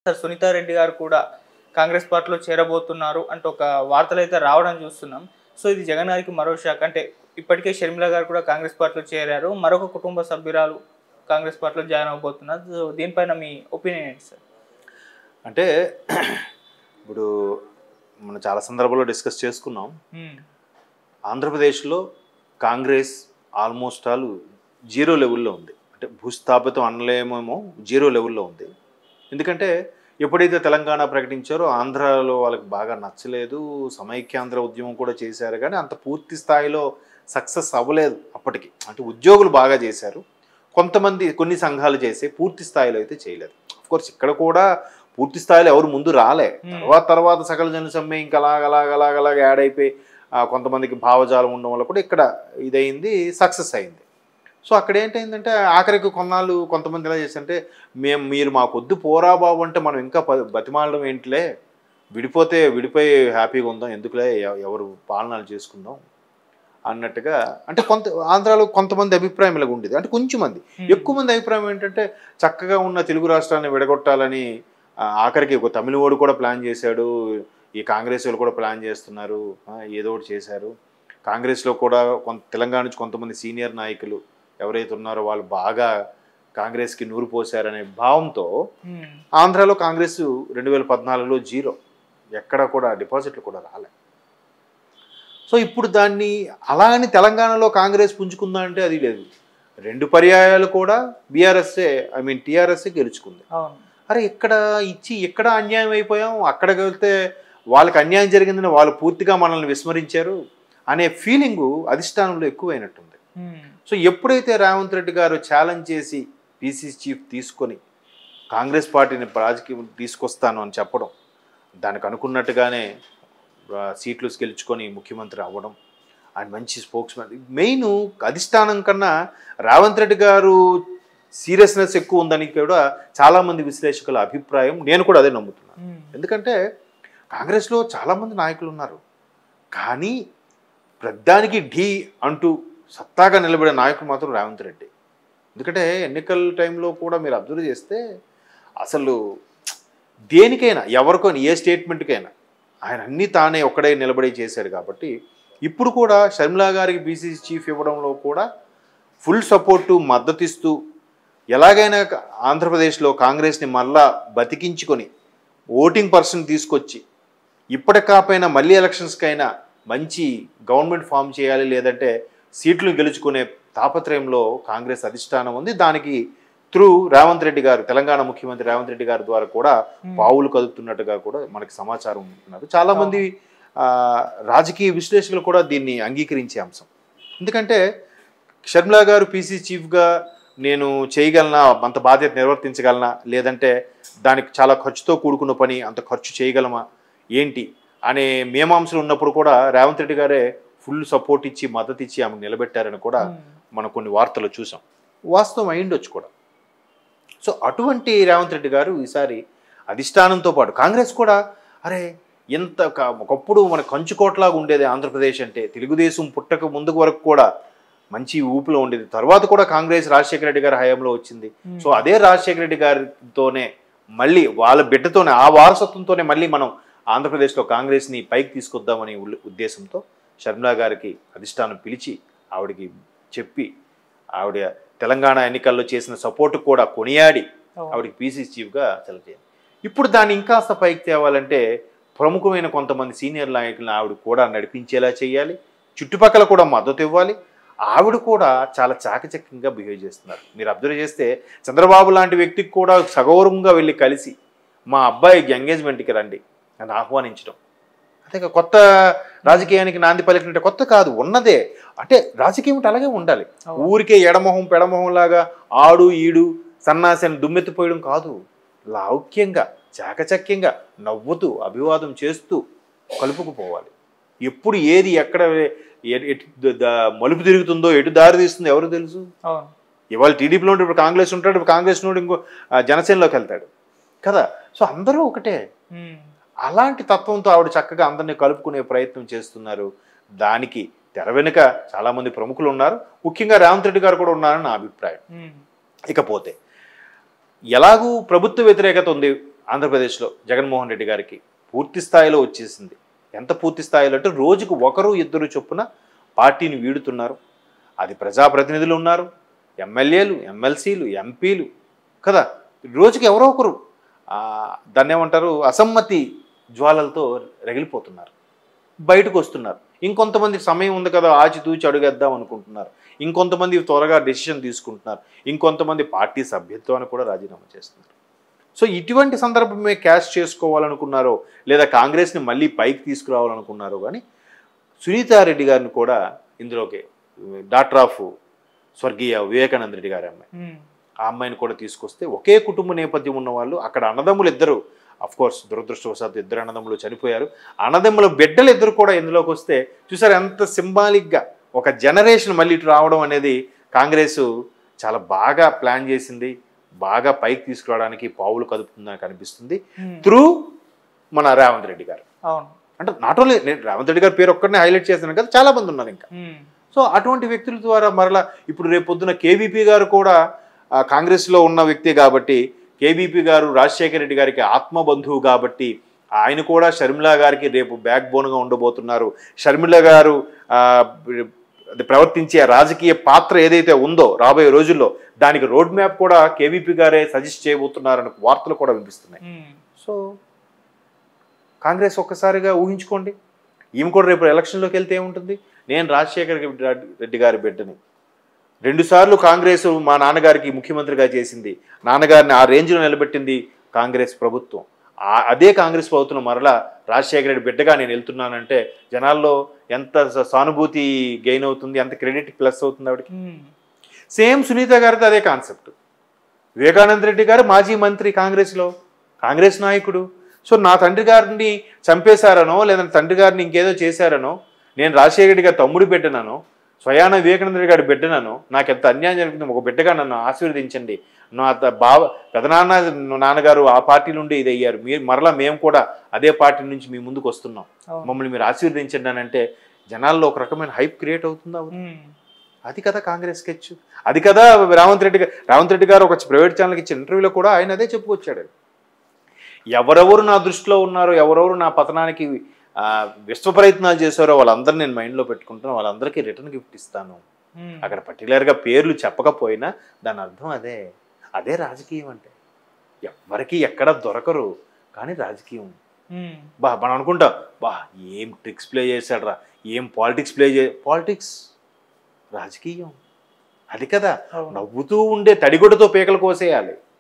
Sir Sunitha Reddy గారు కూడా కాంగ్రెస్ పార్టీలో చేరబోతున్నారు అంటే ఒక వార్తలైతే రావడం చూస్తున్నాం. సో ఇది జగన్ గారికి మరో షాక్. అంటే ఇప్పటికే షర్మిల గారు కూడా కాంగ్రెస్ పార్టీలో చేరారు. మరొక కుటుంబ సభ్యురాలు కాంగ్రెస్ పార్టీలో జాయిన్ అవ్వబోతున్నారు. సో దీనిపైన మీ ఒపీనియన్ ఏంటి సార్? అంటే ఇప్పుడు మనం చాలా సందర్భాల్లో డిస్కస్ చేసుకున్నాం. ఆంధ్రప్రదేశ్లో కాంగ్రెస్ ఆల్మోస్ట్ ఆల్ జీరో లెవెల్లో ఉంది. అంటే భూస్థాపితం అనలేమేమో జీరో లెవెల్లో ఉంది. ఎందుకంటే ఎప్పుడైతే తెలంగాణ ప్రకటించారో ఆంధ్రాలో వాళ్ళకి బాగా నచ్చలేదు. సమైక్యాంధ్ర ఉద్యమం కూడా చేశారు కానీ అంత పూర్తి స్థాయిలో సక్సెస్ అవ్వలేదు అప్పటికి. అంటే ఉద్యోగులు బాగా చేశారు, కొంతమంది కొన్ని సంఘాలు చేసే పూర్తి స్థాయిలో అయితే చేయలేదు. అఫ్కోర్స్ ఇక్కడ కూడా పూర్తి స్థాయిలో ఎవరు ముందు రాలే. తర్వాత సకల జన సమ్మె ఇంకా అలాగ యాడ్ అయిపోయి కొంతమందికి భావజాలం ఉండడం వల్ల కూడా ఇక్కడ ఇదైంది, సక్సెస్ అయింది. సో అక్కడ ఏంటైందంటే ఆఖరికి కొన్నాళ్ళు కొంతమంది ఎలా చేశారంటే మీరు మాకొద్దు పోరా బాబు అంటే మనం ఇంకా బతిమాలడం ఏంటిలే, విడిపోయి హ్యాపీగా ఉందాం, ఎందుకులే ఎవరు పాలనలు చేసుకుందాం అన్నట్టుగా. అంటే ఆంధ్రాలో కొంతమంది అభిప్రాయం ఇలాగ ఉండేది. అంటే కొంచెం మంది, ఎక్కువ మంది అభిప్రాయం ఏంటంటే చక్కగా ఉన్న తెలుగు రాష్ట్రాన్ని విడగొట్టాలని ఆఖరికి ఒక తమిళవాడు కూడా ప్లాన్ చేశాడు, ఈ కాంగ్రెస్ వాళ్ళు కూడా ప్లాన్ చేస్తున్నారు, ఏదో ఒకటి చేశారు. కాంగ్రెస్లో కూడా తెలంగాణ నుంచి కొంతమంది సీనియర్ నాయకులు ఎవరైతే ఉన్నారో వాళ్ళు బాగా కాంగ్రెస్కి నూరు పోశారనే భావంతో ఆంధ్రాలో కాంగ్రెస్ 2014లో జీరో, ఎక్కడ కూడా డిపాజిట్లు కూడా రాలే. సో ఇప్పుడు దాన్ని అలా అని తెలంగాణలో కాంగ్రెస్ పుంజుకుందా అంటే అది లేదు. 2 పర్యాయాలు కూడా టీఆర్ఎస్ఏ గెలుచుకుంది. అరే ఇక్కడ ఇచ్చి ఎక్కడ అన్యాయం అయిపోయాం, అక్కడికి వెళ్తే వాళ్ళకి అన్యాయం జరిగిందని వాళ్ళు పూర్తిగా మనల్ని విస్మరించారు అనే ఫీలింగు అధిష్టానంలో ఎక్కువైనట్టుంది. సో ఎప్పుడైతే రేవంత్ రెడ్డి గారు ఛాలెంజ్ చేసి పిసిసి చీఫ్ తీసుకొని కాంగ్రెస్ పార్టీని రాజకీయం తీసుకొస్తాను అని చెప్పడం, దానికి అనుకున్నట్టుగానే సీట్లు గెలుచుకొని ముఖ్యమంత్రి అవ్వడం, ఆయన మంచి స్పోక్స్మెన్. మెయిన్ అధిష్టానం కన్నా రేవంత్ రెడ్డి గారు సీరియస్నెస్ ఎక్కువ ఉందని కూడా చాలామంది విశ్లేషకుల అభిప్రాయం. నేను కూడా అదే నమ్ముతున్నాను. ఎందుకంటే కాంగ్రెస్లో చాలామంది నాయకులు ఉన్నారు, కానీ ప్రధానికి ఢీ అంటూ సత్తాగా నిలబడే నాయకుడు మాత్రం రేవంత్ రెడ్డి. ఎందుకంటే ఎన్నికల టైంలో కూడా మీరు అబ్జర్వ్ చేస్తే అసలు దేనికైనా ఎవరికైనా ఏ స్టేట్మెంట్కైనా ఆయన అన్నీ తానే ఒక్కడే నిలబడి చేశాడు. కాబట్టి ఇప్పుడు కూడా షర్మిలా గారికి బీసీసీ చీఫ్ ఇవ్వడంలో కూడా ఫుల్ సపోర్టు మద్దతిస్తూ ఎలాగైనా ఆంధ్రప్రదేశ్లో కాంగ్రెస్ని మళ్ళా బతికించుకొని ఓటింగ్ పర్సన్ తీసుకొచ్చి ఇప్పటికాపైనా మళ్ళీ ఎలక్షన్స్కైనా మంచి గవర్నమెంట్ ఫామ్ చేయాలి, లేదంటే సీట్లు గెలుచుకునే తాపత్రయంలో కాంగ్రెస్ అధిష్టానం ఉంది. దానికి త్రూ రేవంత్ రెడ్డి గారు, తెలంగాణ ముఖ్యమంత్రి రేవంత్ రెడ్డి గారి ద్వారా కూడా పావులు కదుపుతున్నట్టుగా కూడా మనకి సమాచారం ఉంటున్నారు. చాలామంది రాజకీయ విశ్లేషకులు కూడా దీన్ని అంగీకరించే అంశం. ఎందుకంటే షర్మిలా గారు పీసీ చీఫ్గా నేను చేయగలనా, అంత బాధ్యత నిర్వర్తించగలనా, లేదంటే దానికి చాలా ఖర్చుతో కూడుకున్న పని, అంత ఖర్చు చేయగలమా ఏంటి అనే మీమాంసలు ఉన్నప్పుడు కూడా రేవంత్ రెడ్డి గారే ఫుల్ సపోర్ట్ ఇచ్చి మద్దతు ఇచ్చి ఆమెకు నిలబెట్టారని కూడా మనం కొన్ని వార్తలు చూసాం. వాస్తవం అయిండొచ్చు కూడా. సో అటువంటి రేవంత్ రెడ్డి గారు ఈసారి అధిష్టానంతో పాటు కాంగ్రెస్ కూడా అరే ఎంత ఒకప్పుడు మన కంచుకోట్లాగా ఉండేది ఆంధ్రప్రదేశ్ అంటే, తెలుగుదేశం పుట్టక ముందుకు వరకు కూడా మంచి ఊపులో ఉండేది. తర్వాత కూడా కాంగ్రెస్ రాజశేఖర రెడ్డి గారి హయాంలో వచ్చింది. సో అదే రాజశేఖర రెడ్డి గారితోనే మళ్ళీ వాళ్ళ బిడ్డతోనే ఆ వారసత్వంతోనే మళ్ళీ మనం ఆంధ్రప్రదేశ్లో కాంగ్రెస్ని పైకి తీసుకొద్దామనే ఉద్దేశంతో షర్మిలా గారికి అధిష్టానం పిలిచి ఆవిడకి చెప్పి ఆవిడ తెలంగాణ ఎన్నికల్లో చేసిన సపోర్టు కూడా కొనియాడి ఆవిడకి పీసీసీ చీఫ్గా సెలెక్ట్ చేయాలి. ఇప్పుడు దాన్ని ఇంకాస్త పైకి తేవాలంటే ప్రముఖమైన కొంతమంది సీనియర్ నాయకులను ఆవిడ కూడా నడిపించేలా చేయాలి, చుట్టుపక్కల కూడా మద్దతు ఇవ్వాలి. ఆవిడ కూడా చాలా చాకచక్యంగా బిహేవ్ చేస్తున్నారు. మీరు అబ్జర్వ్ చేస్తే చంద్రబాబు లాంటి వ్యక్తికి కూడా సగౌరవంగా వెళ్ళి కలిసి మా అబ్బాయికి ఎంగేజ్మెంట్కి రండి అని ఆహ్వానించడం, అదే కొత్త రాజకీయానికి నాంది పలికినట్టే కొత్త కాదు, ఉన్నదే. అంటే రాజకీయం అంటే అలాగే ఉండాలి. ఊరికే ఎడమొహం పెడమొహం లాగా ఆడు ఈడు సన్నాసిని దుమ్మెత్తిపోయడం కాదు. లౌక్యంగా చాకచక్యంగా నవ్వుతూ అభివాదం చేస్తూ కలుపుకుపోవాలి. ఎప్పుడు ఏది ఎక్కడ మలుపు తిరుగుతుందో, ఎటు దారి తీస్తుందో ఎవరు తెలుసు. ఇవాళ టీడీపీలో ఉంటే ఇప్పుడు కాంగ్రెస్ ఉంటాడు, ఇప్పుడు కాంగ్రెస్ నుండి ఇంకో జనసేనలోకి వెళ్తాడు కదా. సో అందరూ ఒకటే. అలాంటి తత్వంతో ఆవిడ చక్కగా అందరినీ కలుపుకునే ప్రయత్నం చేస్తున్నారు. దానికి తెర వెనుక చాలామంది ప్రముఖులు ఉన్నారు, ముఖ్యంగా రేవంత్ రెడ్డి గారు కూడా ఉన్నారని నా అభిప్రాయం. ఇకపోతే ఎలాగూ ప్రభుత్వ వ్యతిరేకత ఉంది, ఆంధ్రప్రదేశ్లో జగన్మోహన్ రెడ్డి గారికి పూర్తి స్థాయిలో వచ్చేసింది. ఎంత పూర్తి స్థాయిలో అంటే రోజుకు ఒకరు ఇద్దరు చొప్పున పార్టీని వీడుతున్నారు. అది ప్రజాప్రతినిధులు ఉన్నారు, ఎమ్మెల్యేలు, ఎమ్మెల్సీలు, ఎంపీలు కదా, రోజుకి ఎవరో ఒకరు దాన్ని ఏమంటారు అసమ్మతి జ్వాలలతో రగిలిపోతున్నారు, బయటకు వస్తున్నారు. ఇంకొంతమంది సమయం ఉంది కదా ఆచితూచి అడుగేద్దాం అనుకుంటున్నారు, ఇంకొంతమంది త్వరగా డెసిషన్ తీసుకుంటున్నారు, ఇంకొంతమంది పార్టీ సభ్యత్వాన్ని కూడా రాజీనామా చేస్తున్నారు. సో ఇటువంటి సందర్భమే క్యాష్ చేసుకోవాలనుకున్నారో లేదా కాంగ్రెస్ని మళ్ళీ పైకి తీసుకురావాలనుకున్నారో కానీ సునీతారెడ్డి గారిని కూడా ఇందులోకి డాక్టర్ ఆఫ్ స్వర్గీయ వివేకానంద రెడ్డి గారి అమ్మాయి, ఆ అమ్మాయిని కూడా తీసుకొస్తే ఒకే కుటుంబ నేపథ్యం ఉన్న వాళ్ళు, అక్కడ అన్నదమ్ములు ఇద్దరు, అఫ్కోర్స్ దురదృష్టవశాత్తు ఇద్దరు అన్నదమ్ములు చనిపోయారు, అన్నదమ్ముల బిడ్డలు ఇద్దరు కూడా ఇందులోకి వస్తే చూసారు ఎంత సింబాలిక్గా ఒక జనరేషన్ మళ్ళీ ఇటు రావడం అనేది కాంగ్రెస్ చాలా బాగా ప్లాన్ చేసింది, బాగా పైకి తీసుకురావడానికి పావులు కదుపుతుందని కనిపిస్తుంది త్రూ మన రేవంత్ రెడ్డి గారు. అంటే నాట్ ఓన్లీ నేను రేవంత్ రెడ్డి గారి పేరు ఒక్కరినే హైలైట్ చేస్తున్నాను కదా, చాలా మంది ఉన్నారు ఇంకా. సో అటువంటి వ్యక్తుల ద్వారా మరలా ఇప్పుడు రేపు పొద్దున కేవీపీ గారు కూడా కాంగ్రెస్లో ఉన్న వ్యక్తి కాబట్టి, కేవీపీ గారు రాజశేఖర రెడ్డి గారికి ఆత్మబంధువు కాబట్టి ఆయన కూడా షర్మిలా గారికి రేపు బ్యాక్ బోన్గా ఉండబోతున్నారు. షర్మిల గారు అది ప్రవర్తించే రాజకీయ పాత్ర ఏదైతే ఉందో రాబోయే రోజుల్లో దానికి రోడ్ మ్యాప్ కూడా కేవీపీ గారే సజెస్ట్ చేయబోతున్నారని వార్తలు కూడా వినిపిస్తున్నాయి. సో కాంగ్రెస్ ఒక్కసారిగా ఊహించుకోండి, ఈమె కూడా రేపు ఎలక్షన్లోకి వెళ్తే ఏముంటుంది, నేను రాజశేఖర రెడ్డి గారి బిడ్డని, 2 సార్లు కాంగ్రెస్ మా నాన్నగారికి ముఖ్యమంత్రిగా చేసింది, నాన్నగారిని ఆ రేంజ్లో నిలబెట్టింది కాంగ్రెస్ ప్రభుత్వం, అదే కాంగ్రెస్ ప్రభుత్వం మరలా రాజశేఖర రెడ్డి బిడ్డగా నేను వెళ్తున్నానంటే జనాల్లో ఎంత సానుభూతి గెయిన్ అవుతుంది, ఎంత క్రెడిట్ ప్లస్ అవుతుంది ఆవిడకి. సేమ్ సునీత గారితో అదే కాన్సెప్ట్. వివేకానంద రెడ్డి గారు మాజీ మంత్రి కాంగ్రెస్లో, కాంగ్రెస్ నాయకుడు. సో నా తండ్రి గారిని చంపేశారనో లేదంటే తండ్రి గారిని ఇంకేదో చేశారనో, నేను రాజశేఖర రెడ్డి గారి తమ్ముడి బిడ్డనో స్వయాన వివేకానంద రెడ్డి గారి బిడ్డనో, నాకు ఎంత అన్యాయం జరుగుతుంది, ఒక బిడ్డగా నన్ను ఆశీర్వదించండి, నా పెదనాన్న నాన్నగారు ఆ పార్టీ నుండి ఇది అయ్యారు, మరలా మేము కూడా అదే పార్టీ నుంచి మీ ముందుకు వస్తున్నాం, మమ్మల్ని మీరు ఆశీర్వదించండి అని అంటే జనాల్లో ఒక రకమైన హైప్ క్రియేట్ అవుతుందా? అది కదా కాంగ్రెస్ స్కెచ్, అది కదా రేవంత్ రెడ్డి గారు ఒక ప్రైవేట్ ఛానల్కి ఇచ్చిన ఇంటర్వ్యూలో కూడా ఆయన అదే చెప్పుకొచ్చాడు. ఎవరెవరు నా దృష్టిలో ఉన్నారో, ఎవరెవరు నా పతనానికి విశ్వ ప్రయత్నాలు చేశారో వాళ్ళందరూ నేను మైండ్లో పెట్టుకుంటాను, వాళ్ళందరికీ రిటర్న్ గిఫ్ట్ ఇస్తాను. అక్కడ పర్టికులర్గా పేర్లు చెప్పకపోయినా దాని అర్థం అదే. అదే రాజకీయం అంటే, ఎవరికి ఎక్కడ దొరకరు కానీ రాజకీయం. మనం అనుకుంటాం ఏం ట్రిక్స్ ప్లే చేశాడరా, ఏం పాలిటిక్స్ పాలిటిక్స్ రాజకీయం అది కదా, నవ్వుతూ ఉండే తడిగుడ్డతో పీకలు కోసేయాలి.